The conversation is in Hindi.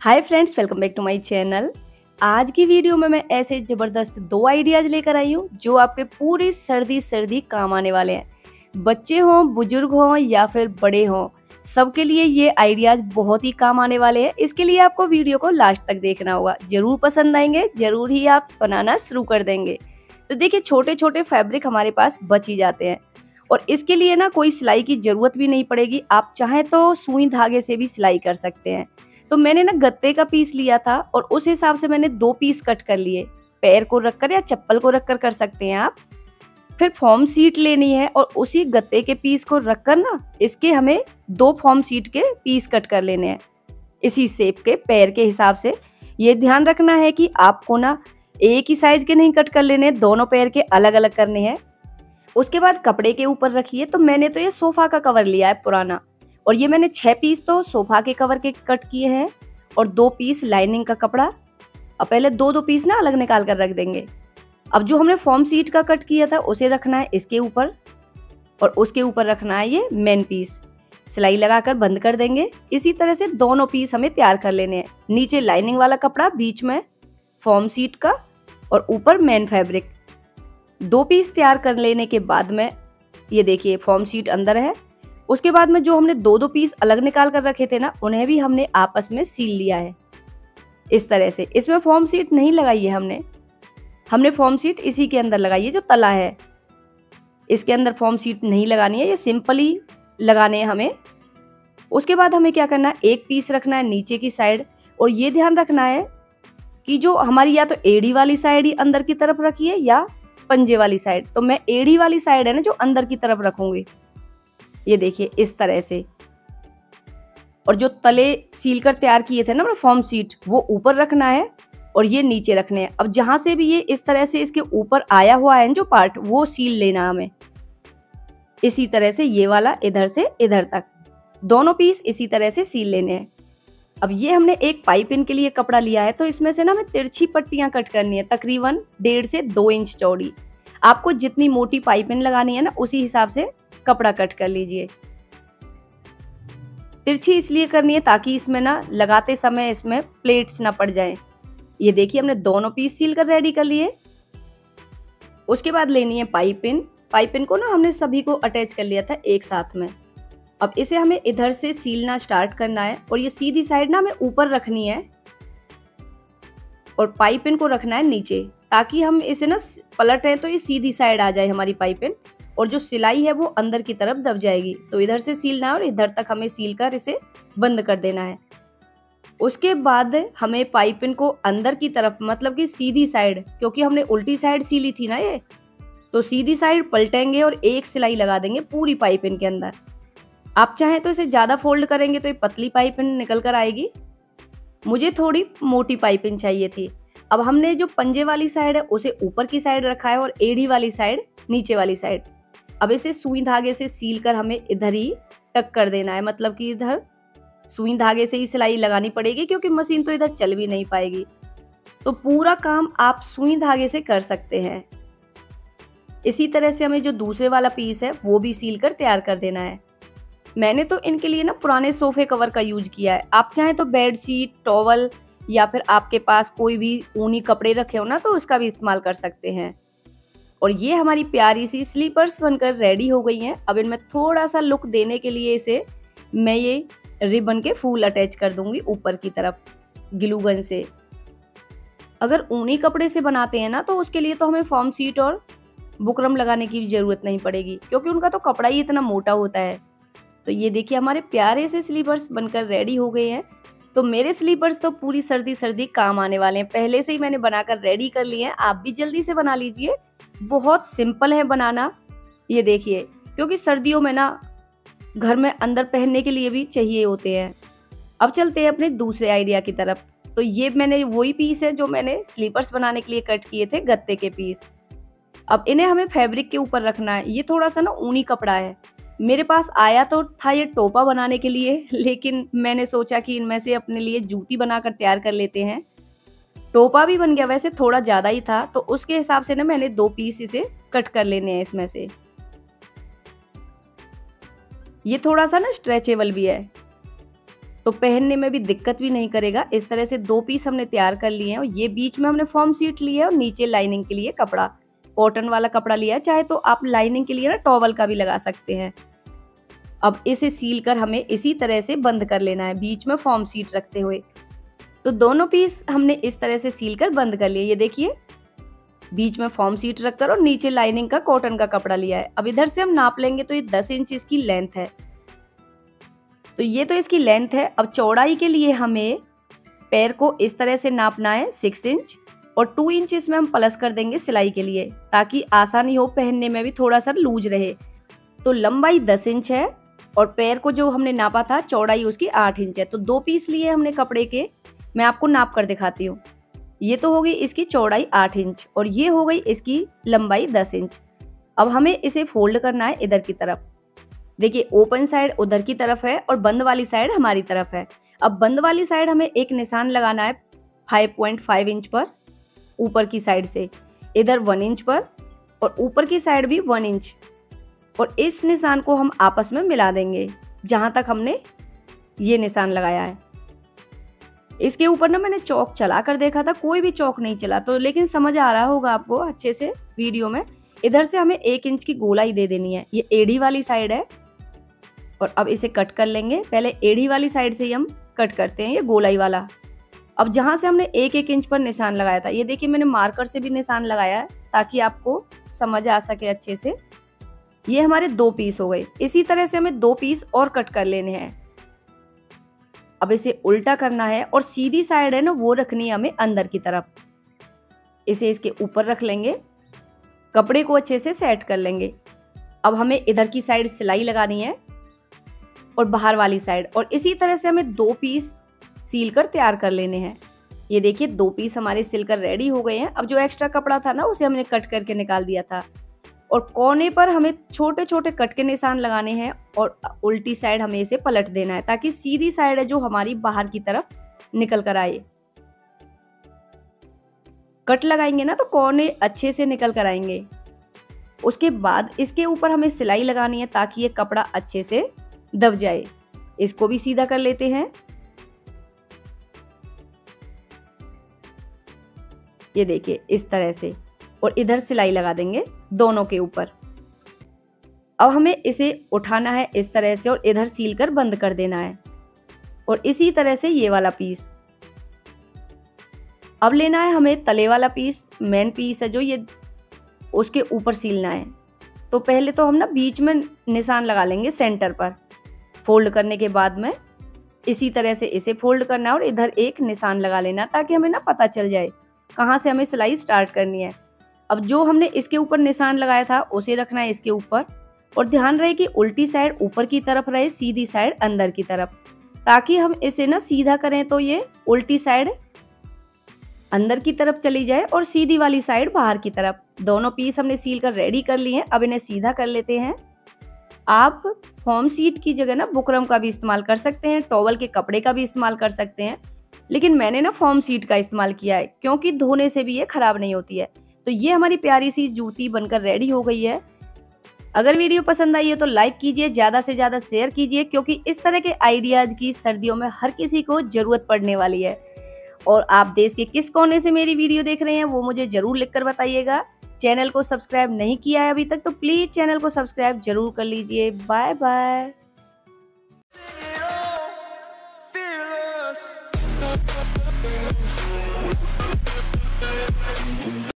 Hi friends, welcome back to my channel. आज की वीडियो में मैं ऐसे ज़बरदस्त दो आइडियाज़ लेकर आई हूँ जो आपके पूरी सर्दी काम आने वाले हैं। बच्चे हों, बुजुर्ग हों या फिर बड़े हों, सबके लिए ये आइडियाज़ बहुत ही काम आने वाले हैं। इसके लिए आपको वीडियो को लास्ट तक देखना होगा, ज़रूर पसंद आएंगे, ज़रूर ही आप बनाना शुरू कर देंगे। तो देखिए, छोटे छोटे फैब्रिक हमारे पास बच ही जाते हैं और इसके लिए ना कोई सिलाई की ज़रूरत भी नहीं पड़ेगी। आप चाहें तो सुई धागे से भी सिलाई कर सकते हैं। तो मैंने ना गत्ते का पीस लिया था और उस हिसाब से मैंने 2 पीस कट कर लिए। पैर को रखकर या चप्पल को रखकर कर सकते हैं आप। फिर फॉर्म शीट लेनी है और उसी गत्ते के पीस को रखकर ना इसके हमें 2 फॉर्म शीट के पीस कट कर लेने हैं, इसी शेप के पैर के हिसाब से। ये ध्यान रखना है कि आपको ना एक ही साइज के नहीं कट कर लेने, दोनों पैर के अलग अलग करने हैं। उसके बाद कपड़े के ऊपर रखिए। तो मैंने तो ये सोफा का कवर लिया है पुराना, और ये मैंने 6 पीस तो सोफा के कवर के कट किए हैं और 2 पीस लाइनिंग का कपड़ा। अब पहले 2-2 पीस ना अलग निकाल कर रख देंगे। अब जो हमने फॉर्म शीट का कट किया था उसे रखना है इसके ऊपर और उसके ऊपर रखना है ये मेन पीस। सिलाई लगाकर बंद कर देंगे। इसी तरह से दोनों पीस हमें तैयार कर लेने हैं। नीचे लाइनिंग वाला कपड़ा, बीच में फॉर्म शीट का और ऊपर मेन फैब्रिक। 2 पीस तैयार कर लेने के बाद में ये देखिए फॉर्म शीट अंदर है। उसके बाद में जो हमने 2-2 पीस अलग निकाल कर रखे थे ना, उन्हें भी हमने आपस में सील लिया है इस तरह से। इसमें फॉर्म शीट नहीं लगाई है हमने फॉर्म शीट इसी के अंदर लगाई है जो तला है। इसके अंदर फॉर्म शीट नहीं लगानी है, ये सिंपली लगाने हैं हमें। उसके बाद हमें क्या करना है, एक पीस रखना है नीचे की साइड और ये ध्यान रखना है कि जो हमारी या तो एड़ी वाली साइड ही अंदर की तरफ रखिए या पंजे वाली साइड। तो मैं एड़ी वाली साइड है ना जो अंदर की तरफ रखूंगी, ये देखिए इस तरह से। और जो तले सील कर तैयार किए थे ना फॉर्म शीट, वो ऊपर रखना है और ये नीचे रखने हैं। अब जहां से भी ये इस तरह से इसके ऊपर आया हुआ है जो पार्ट, वो सील लेना हमें इसी तरह से। ये वाला इधर से इधर तक दोनों पीस इसी तरह से सील लेने हैं। अब ये हमने एक पाइपिंग के लिए कपड़ा लिया है, तो इसमें से ना हमें तिरछी पट्टियां कट करनी है, तकरीबन 1.5 से 2 इंच चौड़ी। आपको जितनी मोटी पाइपिंग लगानी है ना उसी हिसाब से कपड़ा कट कर लीजिए। तिरछी इसलिए करनी है ताकि इसमें ना लगाते समय इसमें प्लेट्स ना पड़ जाएं। ये देखिए हमने दोनों पीस सील कर रेडी कर लिए। उसके बाद लेनी है पाइपिंग को ना हमने सभी को अटैच कर लिया था एक साथ में। अब इसे हमें इधर से सीलना स्टार्ट करना है और ये सीधी साइड ना हमें ऊपर रखनी है और पाइपिंग को रखना है नीचे, ताकि हम इसे ना पलटें तो ये सीधी साइड आ जाए हमारी पाइपिंग और जो सिलाई है वो अंदर की तरफ दब जाएगी। तो इधर से सीलना है और इधर तक हमें सील कर इसे बंद कर देना है। उसके बाद हमें पाइपिंग को अंदर की तरफ, मतलब कि सीधी साइड, क्योंकि हमने उल्टी साइड सीली थी ना ये, तो सीधी साइड पलटेंगे और एक सिलाई लगा देंगे पूरी पाइपिंग के अंदर। आप चाहें तो इसे ज्यादा फोल्ड करेंगे तो ये पतली पाइपिंग निकल कर आएगी। मुझे थोड़ी मोटी पाइपिंग चाहिए थी। अब हमने जो पंजे वाली साइड है उसे ऊपर की साइड रखा है और एड़ी वाली साइड नीचे वाली साइड। अब इसे सुई धागे से सील कर हमें इधर ही टक कर देना है, मतलब कि इधर सुई धागे से ही सिलाई लगानी पड़ेगी क्योंकि मशीन तो इधर चल भी नहीं पाएगी। तो पूरा काम आप सुई धागे से कर सकते हैं। इसी तरह से हमें जो दूसरे वाला पीस है वो भी सील कर तैयार कर देना है। मैंने तो इनके लिए ना पुराने सोफे कवर का यूज किया है। आप चाहें तो बेड शीट, टॉवल या फिर आपके पास कोई भी ऊनी कपड़े रखे हो ना तो उसका भी इस्तेमाल कर सकते हैं। और ये हमारी प्यारी सी स्लीपर्स बनकर रेडी हो गई हैं। अब इनमें थोड़ा सा लुक देने के लिए इसे मैं ये रिबन के फूल अटैच कर दूंगी ऊपर की तरफ ग्लू गन से। अगर ऊनी कपड़े से बनाते हैं ना तो उसके लिए तो हमें फॉर्म शीट और बुकरम लगाने की जरूरत नहीं पड़ेगी, क्योंकि उनका तो कपड़ा ही इतना मोटा होता है। तो ये देखिए हमारे प्यारे से स्लीपर्स बनकर रेडी हो गए हैं। तो मेरे स्लीपर्स तो पूरी सर्दी काम आने वाले हैं। पहले से ही मैंने बनाकर रेडी कर लिए हैं, आप भी जल्दी से बना लीजिए। बहुत सिंपल है बनाना, ये देखिए, क्योंकि सर्दियों में ना घर में अंदर पहनने के लिए भी चाहिए होते हैं। अब चलते हैं अपने दूसरे आइडिया की तरफ। तो ये मैंने वही पीस है जो मैंने स्लीपर्स बनाने के लिए कट किए थे, गत्ते के पीस। अब इन्हें हमें फैब्रिक के ऊपर रखना है। ये थोड़ा सा ना ऊनी कपड़ा है। मेरे पास आया तो था ये टोपा बनाने के लिए, लेकिन मैंने सोचा कि इनमें से अपने लिए जूती बनाकर तैयार कर लेते हैं। टोपा भी बन गया, वैसे थोड़ा ज्यादा ही था, तो उसके हिसाब से ना मैंने 2 पीस इसे कट कर लेने हैं इसमें से। ये थोड़ा सा ना स्ट्रेचेबल भी है। तो पहनने में भी दिक्कत भी नहीं करेगा। इस तरह से 2 पीस हमने तैयार कर लिए हैं और ये बीच में हमने फॉर्म शीट ली है और नीचे लाइनिंग के लिए कपड़ा, कॉटन वाला कपड़ा लिया है। चाहे तो आप लाइनिंग के लिए ना टॉवल का भी लगा सकते हैं। अब इसे सील कर हमें इसी तरह से बंद कर लेना है, बीच में फॉर्म शीट रखते हुए। तो दोनों पीस हमने इस तरह से सील कर बंद कर लिए। ये देखिए, बीच में फॉर्म शीट रखकर और नीचे लाइनिंग का कॉटन का कपड़ा लिया है। अब इधर से हम नाप लेंगे तो ये 10 इंच इसकी लेंथ है। तो ये तो इसकी लेंथ है। अब चौड़ाई के लिए हमें पैर को इस तरह से नापना है 6 इंच और 2 इंच इसमें हम प्लस कर देंगे सिलाई के लिए, ताकि आसानी हो, पहनने में भी थोड़ा सा लूज रहे। तो लंबाई 10 इंच है और पैर को जो हमने नापा था चौड़ाई उसकी 8 इंच है। तो 2 पीस लिए हमने कपड़े के, मैं आपको नाप कर दिखाती हूँ। ये तो हो गई इसकी चौड़ाई 8 इंच और ये हो गई इसकी लंबाई 10 इंच। अब हमें इसे फोल्ड करना है इधर की तरफ। देखिए, ओपन साइड उधर की तरफ है और बंद वाली साइड हमारी तरफ है। अब बंद वाली साइड हमें एक निशान लगाना है 5.5 इंच पर ऊपर की साइड से, इधर 1 इंच पर और ऊपर की साइड भी 1 इंच, और इस निशान को हम आपस में मिला देंगे जहां तक हमने ये निशान लगाया है। इसके ऊपर ना मैंने चौक चला कर देखा था, कोई भी चौक नहीं चला, तो लेकिन समझ आ रहा होगा आपको अच्छे से वीडियो में। इधर से हमें 1 इंच की गोलाई दे देनी है। ये एड़ी वाली साइड है और अब इसे कट कर लेंगे। पहले एड़ी वाली साइड से ही हम कट करते हैं, ये गोलाई वाला। अब जहां से हमने 1-1 इंच पर निशान लगाया था, ये देखिए मैंने मार्कर से भी निशान लगाया है ताकि आपको समझ आ सके अच्छे से। ये हमारे 2 पीस हो गए। इसी तरह से हमें 2 पीस और कट कर लेने हैं। अब इसे उल्टा करना है और सीधी साइड है ना वो रखनी है हमें अंदर की तरफ। इसे इसके ऊपर रख लेंगे, कपड़े को अच्छे से सेट कर लेंगे। अब हमें इधर की साइड सिलाई लगानी है और बाहर वाली साइड, और इसी तरह से हमें 2 पीस सील कर तैयार कर लेने हैं। ये देखिए 2 पीस हमारे सिलकर रेडी हो गए हैं। अब जो एक्स्ट्रा कपड़ा था ना उसे हमने कट करके निकाल दिया था और कोने पर हमें छोटे छोटे कट के निशान लगाने हैं और उल्टी साइड हमें इसे पलट देना है ताकि सीधी साइड है जो हमारी बाहर की तरफ निकल कर आए। कट लगाएंगे ना तो कोने अच्छे से निकल कर आएंगे। उसके बाद इसके ऊपर हमें सिलाई लगानी है ताकि ये कपड़ा अच्छे से दब जाए। इसको भी सीधा कर लेते हैं। ये देखिए इस तरह से, और इधर सिलाई लगा देंगे दोनों के ऊपर। अब हमें इसे उठाना है इस तरह से और इधर सील कर बंद कर देना है, और इसी तरह से ये वाला पीस। अब लेना है हमें तले वाला पीस, मेन पीस है जो, ये उसके ऊपर सीलना है। तो पहले तो हम ना बीच में निशान लगा लेंगे सेंटर पर। फोल्ड करने के बाद में इसी तरह से इसे फोल्ड करना है और इधर एक निशान लगा लेना ताकि हमें ना पता चल जाए कहाँ से हमें सिलाई स्टार्ट करनी है। अब जो हमने इसके ऊपर निशान लगाया था उसे रखना है इसके ऊपर, और ध्यान रहे कि उल्टी साइड ऊपर की तरफ रहे, सीधी साइड अंदर की तरफ, ताकि हम इसे ना सीधा करें तो ये उल्टी साइड अंदर की तरफ चली जाए और सीधी वाली साइड बाहर की तरफ। दोनों पीस हमने सील कर रेडी कर लिए हैं। अब इन्हें सीधा कर लेते हैं। आप फॉर्म शीट की जगह ना बुकरम का भी इस्तेमाल कर सकते हैं, टॉवल के कपड़े का भी इस्तेमाल कर सकते हैं, लेकिन मैंने ना फॉर्म शीट का इस्तेमाल किया है क्योंकि धोने से भी ये खराब नहीं होती है। तो ये हमारी प्यारी सी जूती बनकर रेडी हो गई है। अगर वीडियो पसंद आई है तो लाइक कीजिए, ज़्यादा से ज़्यादा शेयर कीजिए, क्योंकि इस तरह के आइडियाज़ की सर्दियों में हर किसी को ज़रूरत पड़ने वाली है। और आप देश के किस कोने से मेरी वीडियो देख रहे हैं वो मुझे ज़रूर लिखकर बताइएगा। चैनल को सब्सक्राइब नहीं किया है अभी तक तो प्लीज़ चैनल को सब्सक्राइब जरूर कर लीजिए। Bye bye.